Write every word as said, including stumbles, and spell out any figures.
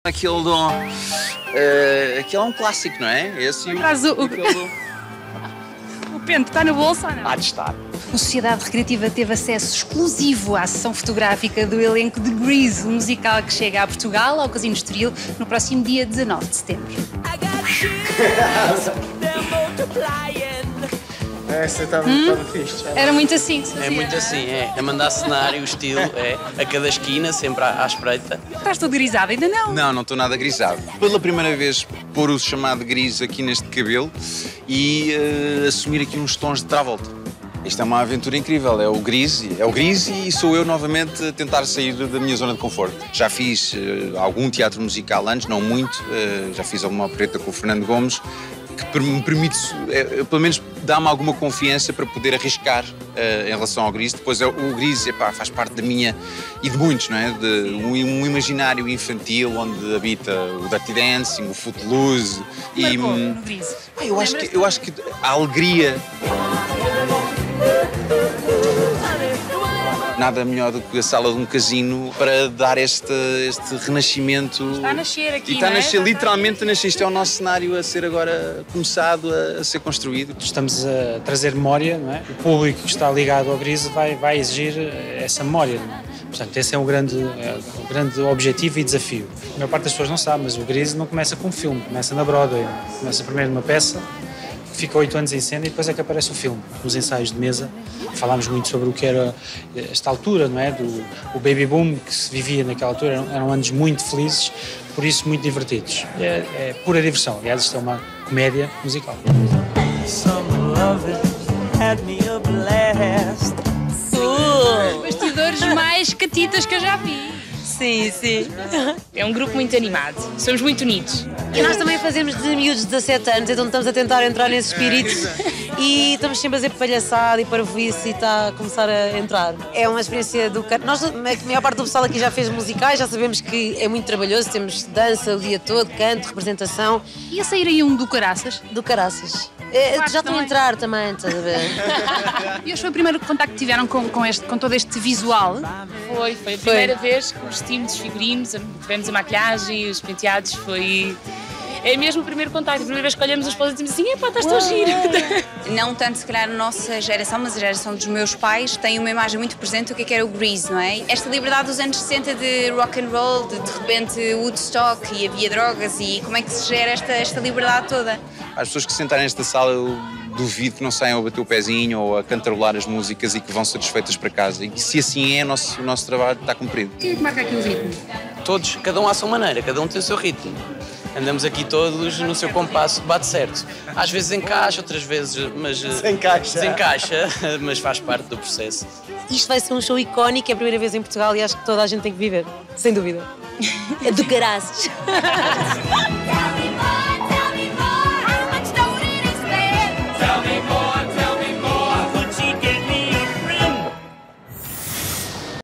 Aquele do... Uh, aquele é um clássico, não é? Esse e o, o, aquele do... o pente está no bolso ou não? Há de estar. A Sociedade Recreativa teve acesso exclusivo à sessão fotográfica do elenco de Grease, um musical que chega a Portugal, ao Casino Estoril, no próximo dia dezanove de setembro. Essa estava hum? fixe. Era muito assim que se fazia. É muito assim, é. A mandar cenário, o estilo, é. A cada esquina, sempre à, à espreita. Estás todo grisado, ainda não? Não, não estou nada grisado. Pela primeira vez, pôr o chamado gris aqui neste cabelo e uh, assumir aqui uns tons de Travolta. Isto é uma aventura incrível, é o gris, é o gris e sou eu novamente a tentar sair da minha zona de conforto. Já fiz uh, algum teatro musical antes, não muito, uh, já fiz alguma opereta com o Fernando Gomes, que me permite, é, pelo menos, dá-me alguma confiança para poder arriscar uh, em relação ao gris. Depois, é, o gris epá, faz parte da minha, e de muitos, não é? De um, um imaginário infantil onde habita o Dirty Dancing, o Footloose. E no gris. Ah, eu, acho que, eu acho que a alegria... Nada melhor do que a sala de um casino para dar este, este renascimento. Está a nascer aqui, E está a nascer, não é? literalmente a nascer. Isto é o nosso cenário a ser agora começado a, a ser construído. Estamos a trazer memória, não é? O público que está ligado ao Grease vai, vai exigir essa memória, não é? Portanto, esse é um grande, é um grande objetivo e desafio. A maior parte das pessoas não sabe, mas o Grease não começa com um filme, começa na Broadway. Começa primeiro numa peça, fica oito anos em cena e depois é que aparece o filme. Nos ensaios de mesa falámos muito sobre o que era esta altura, não é? Do o baby boom que se vivia naquela altura. Eram, eram anos muito felizes, por isso muito divertidos. É, é pura diversão. Aliás, isto é uma comédia musical. Uh, bastidores mais catitas que eu já vi. Sim, sim. É um grupo muito animado, somos muito unidos. E nós também fazemos de miúdos de dezassete anos, então estamos a tentar entrar nesse espírito e estamos sempre a fazer palhaçada e parvoíce e está a começar a entrar. É uma experiência do car... Nós, a maior parte do pessoal aqui já fez musicais, já sabemos que é muito trabalhoso, temos dança o dia todo, canto, representação. Ia sair aí um do caraças? Do caraças. É, já estão a entrar também, estás a ver? E hoje foi o primeiro contacto que tiveram com, com, este, com todo este visual? Foi, foi a primeira foi. vez que vestimos os figurinos, tivemos a maquilhagem, os penteados, foi... É mesmo o primeiro contacto, a primeira vez que olhamos as fotos e dizemos assim, epá, estás tão giro. Não tanto, se calhar, a nossa geração, mas a geração dos meus pais tem uma imagem muito presente do que é que era o Grease, não é? Esta liberdade dos anos sessenta de rock and roll, de de repente Woodstock e havia drogas e como é que se gera esta, esta liberdade toda? As pessoas que sentarem nesta sala, eu duvido que não saiam a bater o pezinho ou a cantarolar as músicas e que vão satisfeitas para casa. E se assim é, o nosso, o nosso trabalho está cumprido. Quem é que marca aqui o ritmo? Todos, cada um à sua maneira, cada um tem o seu ritmo. Andamos aqui todos no seu compasso, bate certo. Às vezes encaixa, outras vezes, mas... Desencaixa. Desencaixa, mas faz parte do processo. Isto vai ser um show icónico, é a primeira vez em Portugal e acho que toda a gente tem que viver, sem dúvida. É do caraças.